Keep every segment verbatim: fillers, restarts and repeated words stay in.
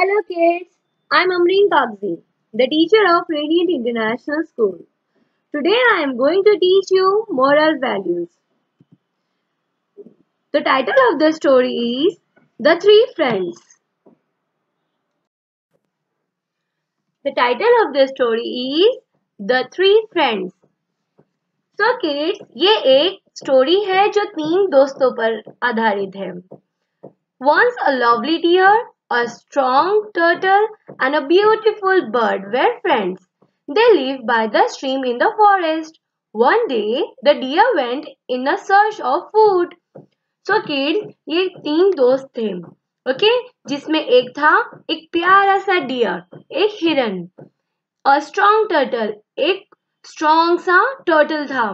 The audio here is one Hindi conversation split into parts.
Hello kids, I'm Amreen Kagzi, the teacher of Radiant International School. Today I am going to teach you moral values. The title of the story is The Three Friends. The title of the story is The Three Friends. So kids, ये एक स्टोरी है जो तीन दोस्तों पर आधारित है. Once a lovely deer, a strong turtle, and a beautiful bird were friends. They lived by the stream in the forest. One day, the deer went in a search of food. So kids, ये तीन दोस्त थे, ओके okay? जिसमें एक था एक प्यारा सा डियर, एक हिरन, a strong turtle, एक स्ट्रॉन्ग सा टर्टल था,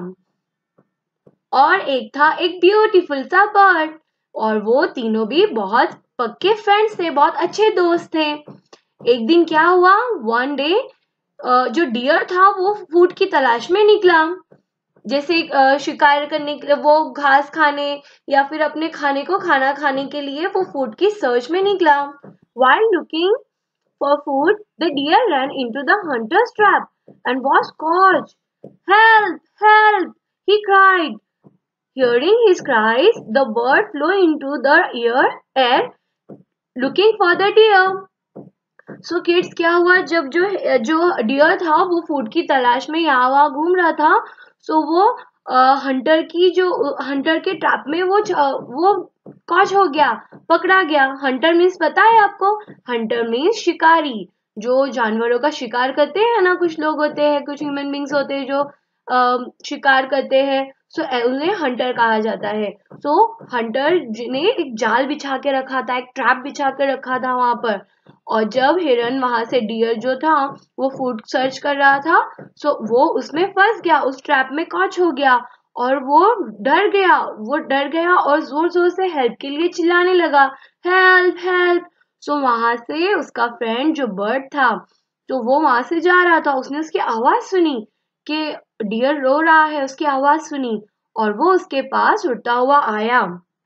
और एक था एक ब्यूटीफुल सा बर्ड. और वो तीनों भी बहुत पक्के फ्रेंड्स थे, बहुत अच्छे दोस्त थे. एक दिन क्या हुआ, वन डे जो डियर था वो फूड की तलाश में निकला. जैसे शिकार करने के लिए, वो घास खाने या फिर अपने खाने को खाना खाने के लिए वो फूड की सर्च में निकला. While looking for food, the deer ran into the hunter's trap and was caught. Help! Help! He cried. Hearing his cries, the bird flew into the air looking for the deer. So kids, क्या हुआ, जब जो जो डियर था वो फूड की तलाश में यहाँ वहाँ घूम रहा था, so वो हंटर की जो हंटर के ट्रैप में वो वो कॉच हो गया, पकड़ा गया. हंटर मीन्स पता है आपको? हंटर मीन्स शिकारी, जो जानवरों का शिकार करते हैं ना. कुछ लोग होते हैं, कुछ ह्यूमन बींग्स होते हैं जो uh, शिकार करते हैं, सो so, उन्हें हंटर कहा जाता है. सो so, हंटर ने एक जाल बिछा के रखा था, एक ट्रैप बिछा के रखा था वहां पर. और जब हिरन वहां से डियर जो था वो फूड सर्च कर रहा था, सो so, वो उसमें फंस गया, उस ट्रैप में कॉच हो गया, और वो डर गया वो डर गया और जोर जोर से हेल्प के लिए चिल्लाने लगा, हेल्प हेल्प. सो वहां से उसका फ्रेंड जो बर्ड था, तो वो वहां से जा रहा था, उसने उसकी आवाज सुनी कि डियर रो रहा है, उसकी आवाज सुनी और वो उसके पास उड़ता हुआ आया.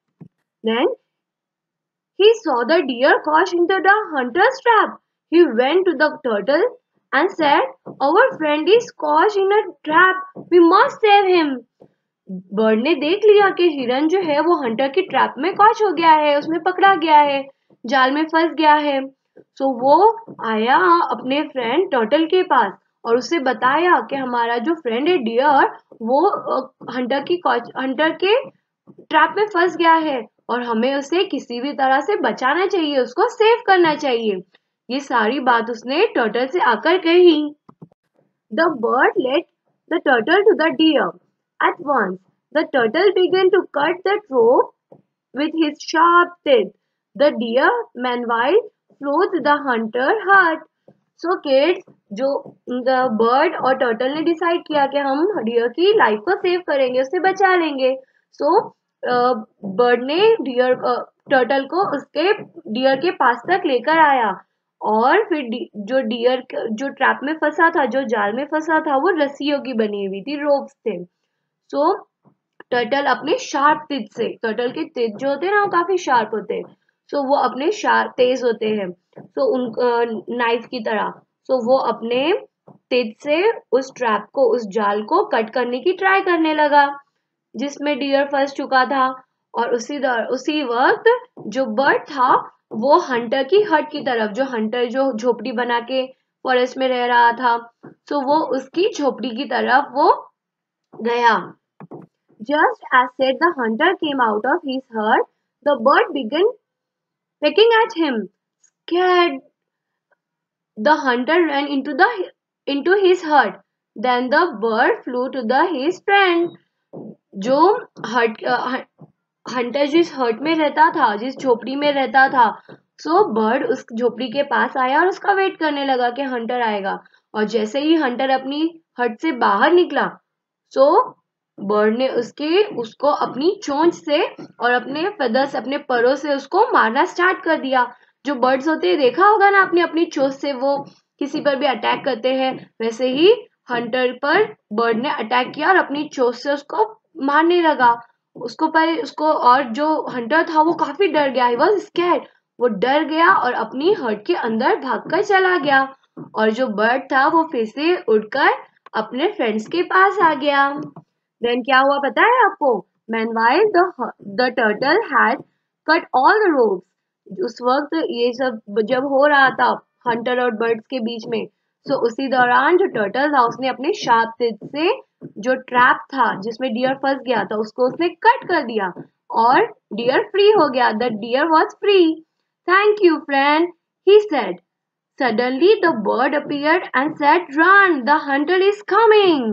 Then he saw the deer caught into the hunter's trap. He went to the turtle and said, "Our friend is caught in a trap. We must save him." Bird ने देख लिया कि हिरन जो है वो हंटर की ट्रैप में कॉच हो गया है, उसमें पकड़ा गया है, जाल में फंस गया है. सो so, वो आया अपने फ्रेंड टर्टल के पास और उसे बताया कि हमारा जो फ्रेंड है डियर, वो हंटर की हंटर के ट्रैप में फंस गया है और हमें उसे किसी भी तरह से बचाना चाहिए, उसको सेव करना चाहिए. ये सारी बात उसने टर्टल से आकर कही. The bird led the turtle to the deer. At once, the turtle began to cut the rope with his sharp teeth. The deer, meanwhile, flew to the hunter hut. So kids, जो बर्ड और टर्टल ने डिसाइड किया कि हम डियर की लाइफ को सेव करेंगे, उसे बचा लेंगे. सो बर्ड ने डियर टर्टल को उसके डियर के पास तक लेकर आया और फिर जो डियर जो ट्रैप में फंसा था, जो जाल में फंसा था, वो रस्सियों की बनी हुई थी, रोप्स थे. सो टर्टल अपने शार्प टीथ से, टर्टल के टीथ जो होते हैं ना वो काफी शार्प होते हैं, सो so, वो अपने शार्प तेज होते हैं, सो so, उन नाइफ की तरह. सो so, वो अपने टीथ से उस ट्रैप को, उस जाल को कट करने की ट्राई करने लगा जिसमें डियर फंस चुका था. और उसी दर, उसी वक्त जो बर्ड था वो हंटर की हट की तरफ, जो हंटर जो झोपड़ी बना के फॉरेस्ट में रह रहा था, सो so, वो उसकी झोपड़ी की तरफ वो गया. Just as said, the hunter came out of his hut. The bird began pecking at him. Scared, the hunter ran into the into his hut. Then the bird flew to the his friend. जो हट हंटर जिस हट में रहता था, जिस झोपड़ी में रहता था, सो बर्ड उस झोपड़ी के पास आया और उसका वेट करने लगा कि हंटर आएगा. और जैसे ही हंटर अपनी हट से बाहर निकला, सो बर्ड ने उसके उसको अपनी चोंच से और अपने फेदर से, अपने परों से उसको मारना स्टार्ट कर दिया. जो बर्ड्स होते हैं, देखा होगा ना, अपनी अपनी चोंच से वो किसी पर भी अटैक करते हैं, वैसे ही हंटर पर बर्ड ने अटैक किया और अपनी चोंच से उसको मारने लगा. उसको पर उसको और जो हंटर था वो काफी डर गया. He was scared. वो डर गया और अपनी हट के अंदर भागकर चला गया और जो बर्ड था वो फिर से उड़कर अपने फ्रेंड्स के पास आ गया। देन क्या हुआ पता है आपको? Meanwhile the the turtle had cut all the ropes. उस वक्त ये सब जब हो रहा था हंटर और बर्ड्स के बीच में, तो उसी दौरान जो टर्टल था उसने अपने शार्प टिप से जो ट्रैप था जिसमें डियर फंस गया था उसको उसने कट कर दिया और डियर फ्री हो गया। The deer was free. Thank you friend, he said. Suddenly the bird appeared and said, "Run! The hunter is coming!"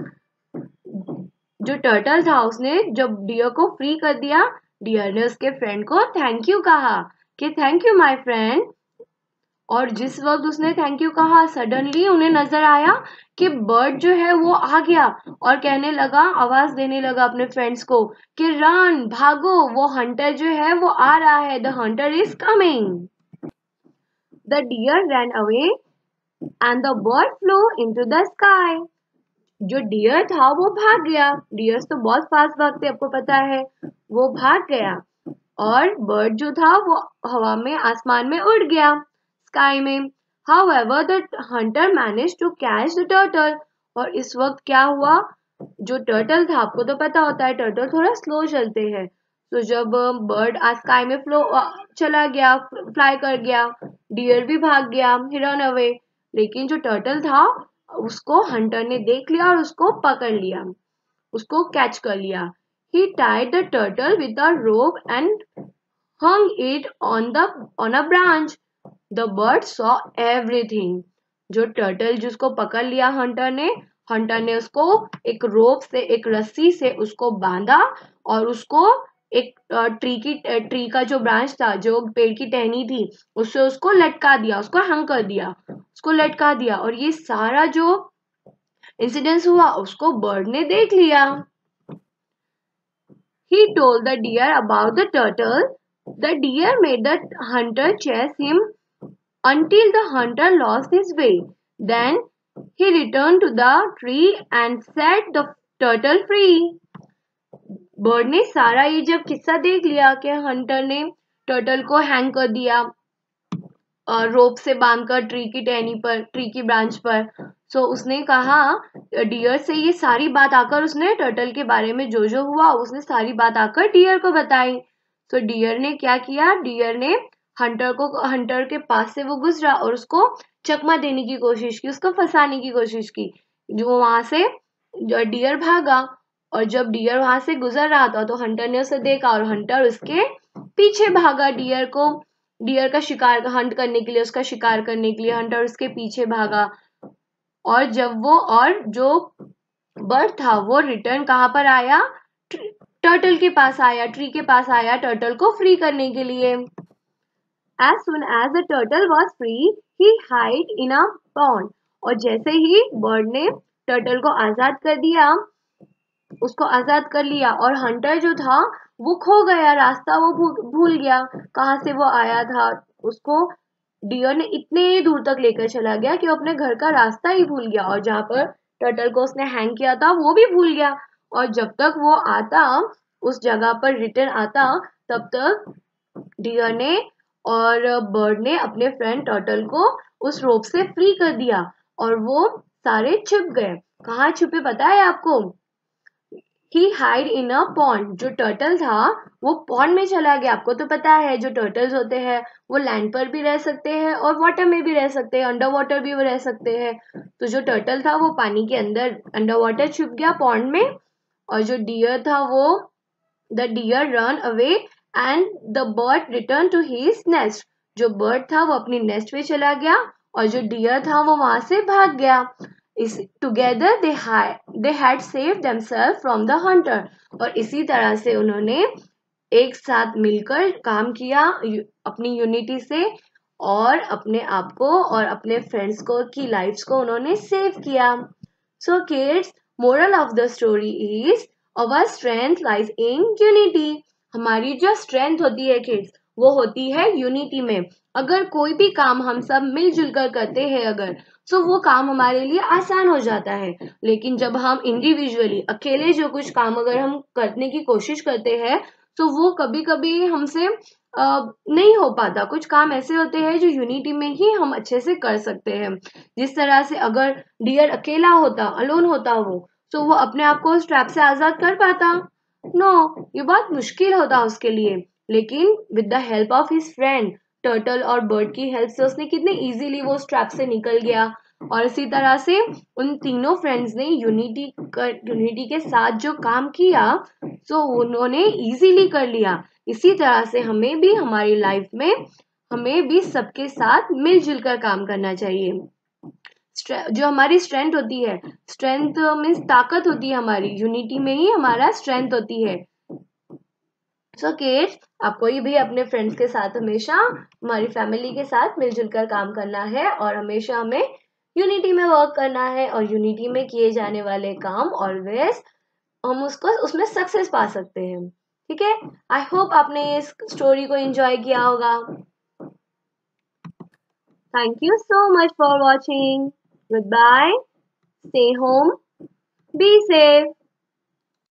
जो टर्टल था उसने जब डियर को फ्री कर दिया, डियर ने उसके फ्रेंड को थैंक यू कहा कि थैंक यू माय फ्रेंड। और जिस वक्त उसने थैंक यू कहा, सडनली उन्हें नजर आया कि बर्ड जो है वो आ गया और कहने लगा, आवाज देने लगा अपने फ्रेंड्स को कि रन, भागो, वो हंटर जो है वो आ रहा है, the hunter is coming. The deer ran away and the bird flew into the sky. जो डियर था वो भाग गया, डियर्स तो बहुत फास्ट भागते आपको पता है, वो भाग गया और बर्ड जो था वो हवा में, आसमान में उड़ गया, स्काई में। However, the hunter managed to catch the turtle। और इस वक्त क्या हुआ, जो टर्टल था, आपको तो पता होता है टर्टल थोड़ा स्लो चलते हैं, तो जब बर्ड स्काई में फ्लो चला गया, फ्लाई कर गया, डियर भी भाग गया, ही रन अवे, लेकिन जो टर्टल था उसको हंटर ने देख लिया और उसको पकड़ लिया, उसको कैच कर लिया। He tied the turtle with a rope and hung it on the on a branch. The bird saw everything। जो टर्टल जिसको पकड़ लिया हंटर ने, हंटर ने उसको एक रोप से, एक रस्सी से उसको बांधा और उसको एक ट्री की ट्री का जो ब्रांच था, जो पेड़ की टहनी थी, उससे उसको लटका दिया, उसको हंग कर दिया, उसको लटका दिया। और ये सारा जो इंसिडेंस हुआ उसको बर्ड ने देख लिया। He told the deer about the turtle. The deer made the hunter chase him until the hunter lost his way. Then he returned to the tree and set the turtle free. Bird ने सारा ये जब किस्सा देख लिया कि हंटर ने टर्टल को हैंग कर दिया रोप से बांधकर ट्री की टहनी पर, ट्री की ब्रांच पर, सो so, उसने कहा डियर से ये सारी बात आकर, उसने टर्टल के बारे में जो जो हुआ उसने सारी बात आकर डियर को बताई। तो so, डियर ने क्या किया, डियर ने हंटर को, हंटर के पास से वो गुजरा और उसको चकमा देने की कोशिश की, उसको फंसाने की कोशिश की। जो वहां से डियर भागा और जब डियर वहां से गुजर रहा था तो हंटर ने उसे देखा और हंटर उसके पीछे भागा, डियर को, डियर का शिकार हंट करने के लिए, उसका शिकार करने के लिए हंटर उसके पीछे भागा। और जब वो, और जो बर्ड था वो रिटर्न कहाँ पर आया, टर्टल के पास आया, ट्री के पास आया टर्टल को फ्री करने के लिए। As soon as the turtle was free, he hid in a pond। और जैसे ही बर्ड ने टर्टल को आजाद कर दिया, उसको आजाद कर लिया और हंटर जो था वो खो गया, रास्ता वो भूल गया कहाँ से वो आया था। उसको डियर ने इतने दूर तक लेकर चला गया कि वो अपने घर का रास्ता ही भूल गया और जहाँ पर टर्टल को उसने हैंग किया था वो भी भूल गया। और जब तक वो आता, उस जगह पर रिटर्न आता, तब तक डियर ने और बर्ड ने अपने फ्रेंड टर्टल को उस रोप से फ्री कर दिया और वो सारे छिप गए। कहाँ छुपे पता है आपको? He hide in a pond। जो टर्टल था वो पॉन्ड में चला गया। आपको तो पता है जो टर्टल्स होते हैं वो लैंड पर भी रह सकते हैं और वाटर में भी रह सकते हैं, अंडर वाटर भी वो रह सकते हैं। तो जो टर्टल था वो पानी के अंदर अंडर वाटर छुप गया पॉन्ड में, और जो डियर था वो, the deer run away and the bird return to his nest. जो बर्ड था वो अपनी नेस्ट पे चला गया और जो डियर था वो वहां से भाग गया। इस together they they had saved themselves from the hunter. और इसी तरह से उन्होंने एक साथ मिलकर काम किया अपनी यूनिटी से और अपने आप को और अपने फ्रेंड्स को की लाइफ्स को उन्होंने सेव किया। So kids, moral of the story is our strength lies in unity. हमारी जो स्ट्रेंथ होती है किड्स वो होती है यूनिटी में। अगर कोई भी काम हम सब मिलजुल कर करते हैं अगर, तो वो काम हमारे लिए आसान हो जाता है। लेकिन जब हम इंडिविजुअली अकेले जो कुछ काम अगर हम करने की कोशिश करते हैं तो वो कभी कभी हमसे नहीं हो पाता। कुछ काम ऐसे होते हैं जो यूनिटी में ही हम अच्छे से कर सकते हैं। जिस तरह से अगर डियर अकेला होता, अलोन होता वो, तो वो अपने आप को स्ट्रैप से आजाद कर पाता? नो, ये बहुत मुश्किल होता उसके लिए। लेकिन with the help of his friend turtle और बर्ड की हेल्प से उसने कितने इजीली वो स्ट्रैप से निकल गया। और इसी तरह से उन तीनों फ्रेंड्स ने यूनिटी कर यूनिटी के साथ जो काम किया, तो उन्होंने इजीली कर लिया। इसी तरह से हमें भी हमारी लाइफ में हमें भी सबके साथ मिलजुल कर काम करना चाहिए। जो हमारी स्ट्रेंथ होती है, स्ट्रेंथ मीन्स ताकत होती है हमारी, यूनिटी में ही हमारा स्ट्रेंथ होती है। सो किड्स, आपको ये भी अपने फ्रेंड्स के साथ हमेशा, हमारी फैमिली के साथ मिलजुल कर काम करना है और हमेशा हमें यूनिटी में वर्क करना है। और यूनिटी में किए जाने वाले काम ऑलवेज हम उसको उसमें सक्सेस पा सकते हैं। ठीक है, आई होप आपने इस स्टोरी को एंजॉय किया होगा। Thank you so much for watching. Good bye, stay home, be safe.